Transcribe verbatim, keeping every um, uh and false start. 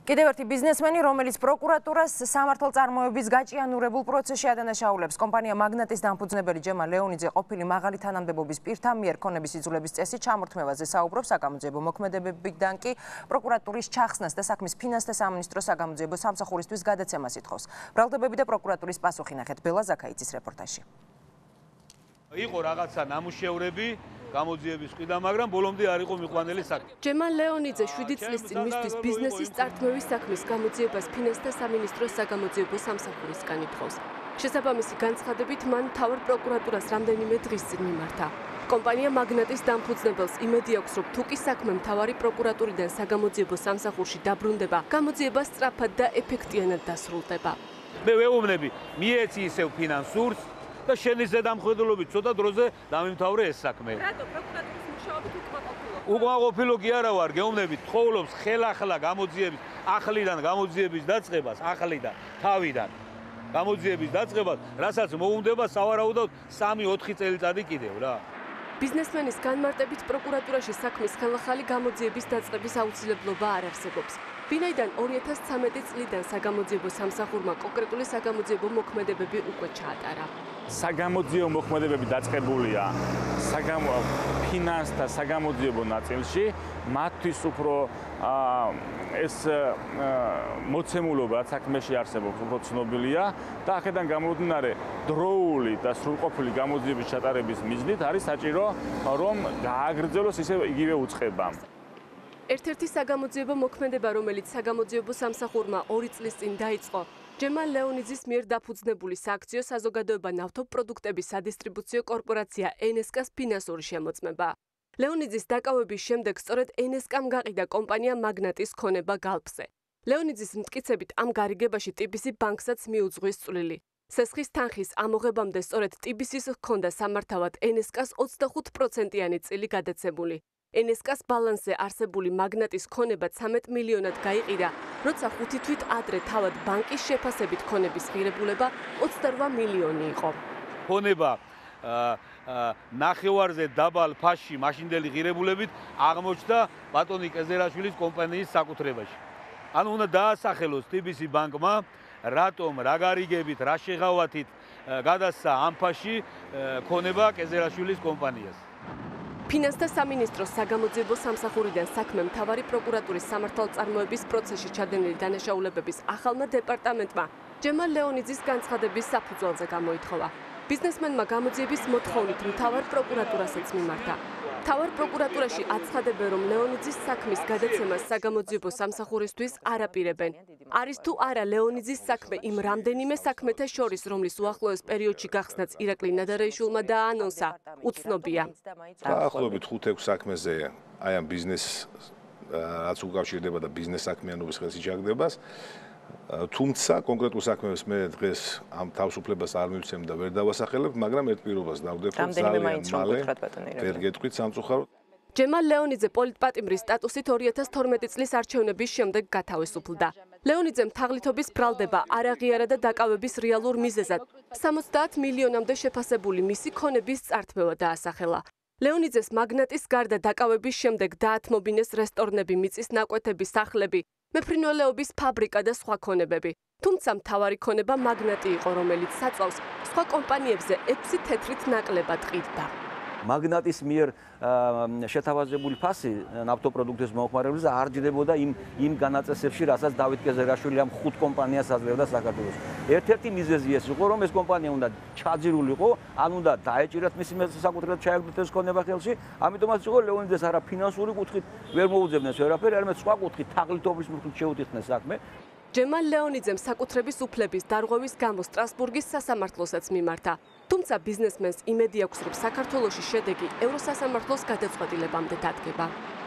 კიდევ ერთი ბიზნესმენი, რომელიც პროკურატურას სამართალწარმოების გაჭიანურებულ პროცესში ადანაშაულებს. კომპანია მაგნატის დამფუძნებელი ჯემა ლეონიძე ყოფილი მაღალი თანამდებობის პირთა მიერ ქონების იძულების წესით ჩამორთმევაზე საუბრობს. საგამოძიებო მოქმედებებიდან კი პროკურატურის ჩახსნას და საქმის ფინანსთა სამინისტროს საგამოძიებო სამსახურისთვის გადაცემას ითხოვს. ბრალდებები და პროკურატურის პასუხი ნახეთ ბელა ზაქაიძის რეპორტაჟში. იყო რაღაცა ნამუშევრები გამოძიების ყიდა, მაგრამ ბოლომდე არ იყო მიყვანილი საქმე. ჯემა ლეონიძე შვიდი წლის წინ მისთვის ბიზნესის წართმევის საქმის გამოძიებას ფინანსთა სამინისტროს საგამოძიებო სამსახურისგან ითხოვს. შესაბამისი განცხადებით მან მთავარ პროკურატურას რამდენიმე დღის წინ მიმართა. კომპანია მაგნატის დამფუძნებელს იმედი აქვს, რომ თუ კი საქმე მთავარი პროკურატურიდან საგამოძიებო სამსახურში დაბრუნდება, გამოძიება სწრაფად და ეფექტიანად დასრულდება. მე ვეუბნები, მიეცი ისევ ფინანსურს და შენი ზედამხედველობით ცოტა დროზე დამიმთავრე ეს საქმე. რატო პროკურატურის მუშაობით უკმაყოფილო? უკმაყოფილო კი არა ვარ, გეუბნებით, ხოვლობს ხელახლა გამოძიების, ახლიდან გამოძიების დაწყებას, ახლიდან, თავიდან გამოძიების დაწყებას, რასაც მოუნდება სავარაუდოდ სამი ოთხი წელიწადი კიდევ რა. ბიზნესმენის განმარტებით პროკურატურაში საქმის ხელახალი გამოძიების დაწყების აუცილებლობა არ არსებობს. ვინაიდან ორი ათას ცხრამეტი წლიდან საგამოძიებო სამსახურმა კონკრეტული საგამოძიებო მოქმედებები უკვე ჩაატარა. საგამოძიებო მოქმედებები დაწყებულია საგამო ფინანსთა საგამოძიებო ნაწილში, მათთვის უფრო ეს მოცემულობა საქმეში არსებობს, უფრო ცნობილია და აქედან გამომდინარე დროული და სრულყოფილი გამოძიების ჩატარების მიზნით არის საჭირო, რომ გააგრძელოს ისე იგივე უწყება. ერთ-ერთი საგამოძიებო მოქმედება, რომელიც საგამოძიებო სამსახურმა ორი წლის წინ დაიწყო, ჯემა ლეონიძის მიერ დაფუძნებული სააქციო საზოგადოება ნავთობპროდუქტების სადისტრიბუციო კორპორაცია ენესკას ფინანსური შემოწმება. ლეონიძის დაკავების შემდეგ სწორედ ენესკამ გაყიდა კომპანია მაგნატის ქონება გალფზე. ლეონიძის მტკიცებით ამ გარიგებაში ტიბისი ბანკსაც მიუძღვის წვლილი. სესხის თანხის ამოღებამდე სწორედ ტიბისის ჰქონდა სამართავად ენესკას ოცდახუთ პროცენტიანი წილი გადაცემული. ენესკას ბალანსზე არსებული მაგნატის ქონება ცამეტ მილიონად გაიყიდა, როცა ხუთი თვით ადრე თავად ბანკის შეფასებით ქონების ღირებულება ოცდარვა მილიონი იყო. ქონება ნახევარზე დაბალ ფასში მაშინდელი ღირებულებით აღმოჩნდა ბატონი კეზერაშვილის კომპანიის საკუთრებაში. ანუ უნდა დაასახელოს ტიბისი ბანკმა, რატომ რა გარიგებით, რა შეღავათით გადასცა ამ ფასში ქონება კეზერაშვილის კომპანიას. ფინანსთა სამინისტროს საგამოძიებო სამსახურიდან საქმე მთავარი პროკურატურის სამართალწარმოების პროცესში ჩადენილი დანაშაულებების ახალმა დეპარტამენტმა ჯემა ლეონიძის განცხადების საფუძველზე გამოითხოვა. ბიზნესმენმა გამოძიების მოთხოვნით მთავარ პროკურატურასაც მიმართა. მთავარ პროკურატურაში აცხადებენ, რომ ლეონიძის საქმის გადაცემას საგამოძიებო სამსახურისთვის არ აპირებენ. არის თუ არა ლეონიძის საქმე იმ რამდენიმე საქმეთა შორის, რომლის უახლოეს პერიოდში გახსნაც ირაკლი ნადარეიშვილმა დააანონსა, უცნობია. დაახლოებით ხუთ ექვს საქმეზე აი ამ ბიზნეს რაც უკავშირდება და ბიზნეს საქმიანობის ხელში ჩაგდებას. თუმცა კონკრეტულ საქმეს მე დღეს ამ თავისუფლებას არ მივცემ და ვერ დავასახელებ, მაგრამ ერთ პირობას დავდექოთ ძალიან მალე. ვერ გეტყვით სამწუხაროდ. ჯემა ლეონიძე პოლიტპატიმრის სტატუსით ორი ათას თორმეტი წლის არჩევნების შემდეგ გათავისუფლდა. ლეონიძემ თაღლითობის ბრალდება არ აღიარა და დაკავების რეალურ მიზეზად სამოცდაათ მილიონამდე შეფასებული მისი ქონების წართმევა დაასახელა. ლეონიძეს მაგნატის გარდა დაკავების შემდეგ დაათმობინეს რესტორნები, მიწის ნაკვეთები, სახლები, მეფრინველეობის ფაბრიკა და სხვა ქონებები. თუმცა მთავარი ქონება მაგნატი იყო, რომელიც საწვავს სხვა კომპანიებზე ექვსი თეთრით ნაკლებად ყიდდა. მაგნატის მიერ შეთავაზებული ფასი ნავთობპროდუქტების მომხმარებლებზე არ ჯდებოდა იმ იმ განაწესებში, რასაც დავით კეზერაშვილი ამ ხუთ კომპანიას აძლევდა საქართველოს. ერთ-ერთი მიზეზი ეს იყო, რომ ეს კომპანია უნდა ჩაძირულიყო, ან უნდა დაეჭირათ მისი საკუთრებად ჩაეგდოთ ეს ქონება ხელში, ამიტომაც იყო ლეონიძეს არა ფინანსური კუთხით ვერ მოუძებნეს ვერაფერი, არამედ სხვა კუთხით თაღლითობის კუთხით შეუტიხნეს საქმე. ჯემა ლეონიძემ საკუთრების უფლების დარღვევის გამო სტრასბურგის სასამართლოსაც მიმართა. თუმცა ბიზნესმენს იმედი აქვს, რომ საქართველოში შედეგი ევროსასამართლოს გადაწყვეტილებამდე დადგება.